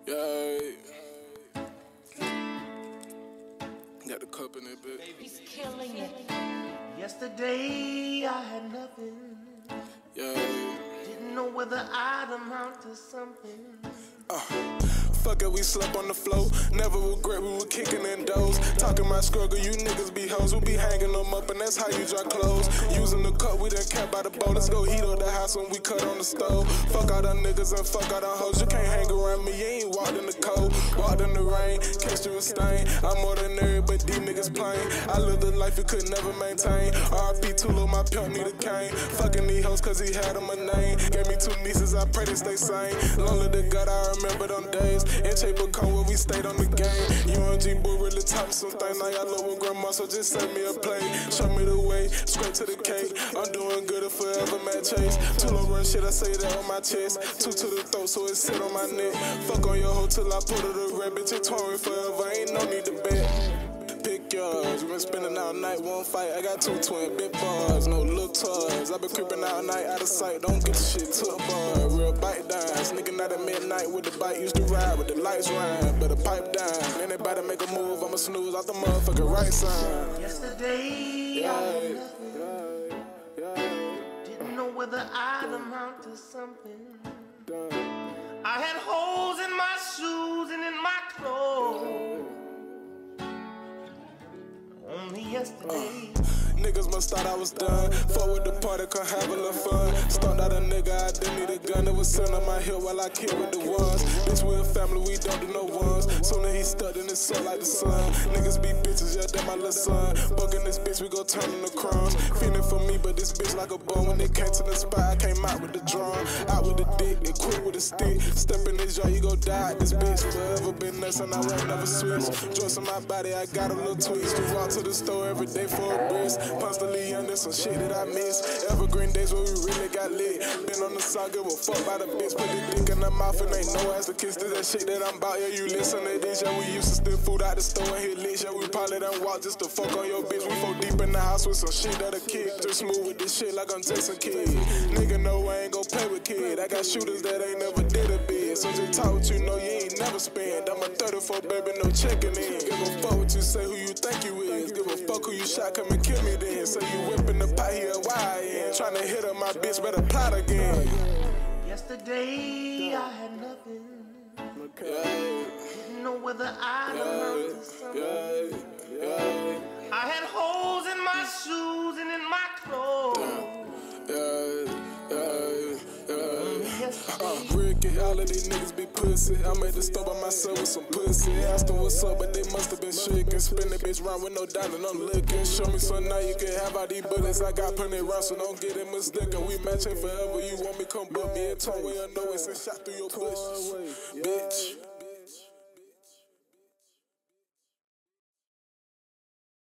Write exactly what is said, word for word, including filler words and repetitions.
Yeah. Got the cup in it, bitch. He's killing it. Yesterday I had nothing. Yeah. Didn't know whether I'd amount to something. Uh. Fuck it, we slept on the floor. Never regret we were kicking in doors. Talking my struggle, you niggas be hoes. We be hanging them up and that's how you dry clothes. Using the cup, we done kept by the bowl. Let's go heat up the house when we cut on the stove. Fuck all the niggas and fuck all the hoes. You can't hang around me, you ain't walked in the cold. Walked in the rain, catch you a stain. I'm ordinary, but these niggas plain. I lived a life you could never maintain. R I P Tulo, my pimp need a cane. Fucking these hoes cause he had them a name. Gave me two nieces, I pray they stay sane. Lonely the gut, I remember them days. In Chamber Cone where we stayed on the game. U N G boy really taught me some things. Now y'all love with grandma, so just send me a plate. Show me the way, straight to the cake. I'm doing good if forever man chase. Two low run shit, I say that on my chest. Two to the throat, so it sit on my neck. Fuck on your hoe till I put her to red. Bitch, it's touring forever, ain't no need to bet. Pick yours, we been spending all night, one fight. I got two twin big bars, no look toys. I been creeping all night, out of sight, don't get the shit to a bar. Real bite down, sneaking out at midnight with the bike. Used to ride with the lights rhyme, but the pipe down. Anybody make a move, I'ma snooze out the motherfucking right side. Yesterday yeah, I had nothing. yeah, yeah. Didn't know whether I'd amount to something. Damn. I had holes in my shoes and in my clothes. Only yesterday. Uh, niggas must thought I was done. Fuck with the party, come have a little fun. Stunned out a nigga, I didn't need a gun. It was sitting on my hip while I killed with the ones. Bitch, we a family, we don't do no ones. Soon as he stuck in his soul like the sun. Niggas be bitches, yeah, that my little son. Bugging this bitch, we gon' turn him to crumbs. Feeling for me, but this bitch like a bum. When it came to the spot, I came out with the drum. Out with the dick, and quit with the stick. Step in this jar, you gon' die. This bitch forever been nuts and I won't never switch. Joints in my body, I got a little twist. To walk to the store every day for a breast. Constantly under some shit that I miss. Evergreen days where we really got lit. Been on the song, give a fuck by the bitch. Put the dick in the mouth and ain't no ass to kiss. This that shit that I'm about, yeah, you listen to this. Yeah, we used to steal food out the store and hit lit. Yeah, we probably done walk just to fuck on your bitch. We fall deep in the house with some shit that'll kick. Just move with this shit like I'm Jason Kidd. Nigga know I ain't gon' play with kid. I got shooters that ain't never did a bid. So just talk what you know, you ain't never spend. I'm a thirty-four, baby, no checking in. Give a fuck what you say, who you think you is. Give a fuck who you shot, come and kill me then. So you whipping the pot here, why I am. Tryna hit her, my bitch, better plot again. Yesterday I had nothing. Yeah. Didn't know whether I'd amount to something. Yeah. Yeah. I had holes in my shoes and in my clothes. Yeah. Yeah. Yeah. Yesterday. Uh, Ricky, all of these niggas be pussy. I'm at the store by myself with some pussy. Asked them what's up, but they must have been shaking. Spin that bitch round with no doubt and I'm looking. Show me some now you can have all these bullets. I got plenty rounds, so don't get it mistaken. We matching forever. You want me, come book me a tongue where I know it's a shot through your bush.